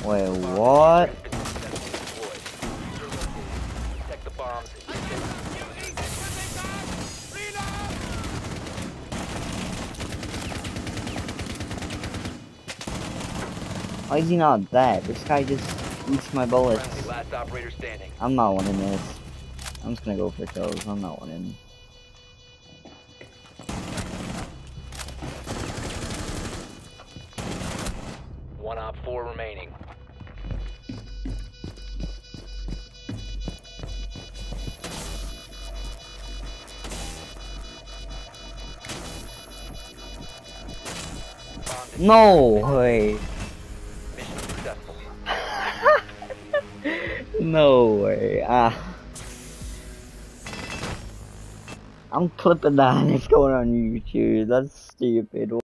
Wait, what? Protect the bombs. Why is he not dead? This guy just eats my bullets. Friendly, last operator standing. I'm not winning this. I'm just gonna go for kills. I'm not winning. One op 4 remaining. No way. Mission successful. No way. I'm clipping that and it's going on YouTube. That's stupid.